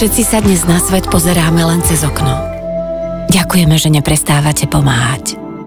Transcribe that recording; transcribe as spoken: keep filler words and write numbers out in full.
Všetci sa dnes na svet pozeráme len cez okno. Ďakujeme, že neprestávate pomáhať.